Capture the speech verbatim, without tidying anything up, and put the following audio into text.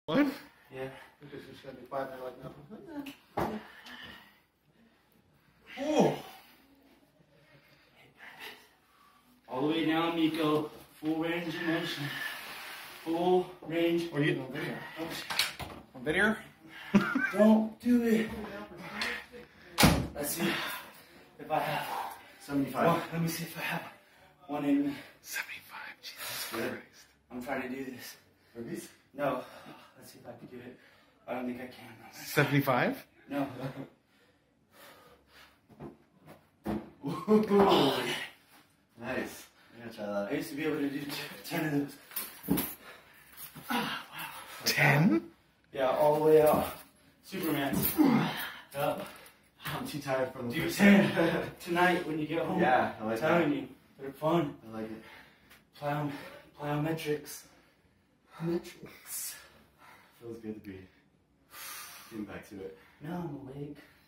What? Yeah, because it's gonna be five minutes like nothing. Oh! All the way down, Miko. Full range of motion. Full range. Are you of motion. on video? Don't do it. Let's see if I have seventy-five. one. Let me see if I have one in me. seventy-five. Jesus Good. Christ. I'm trying to do this. Burpees? No. Let's see if I can do it. I don't think I can. seventy-five? No. Ooh. Nice. I'm gonna try I that. used to be able to do ten of those. ten? Yeah, all the way out. Superman. Yep. I'm too tired from the Do first ten time. tonight when you get home. Yeah, I I'm like telling that. you, they're fun. I like it. Plyo, plyometrics. Metrics. Feels good to be getting back to it. Now I'm awake.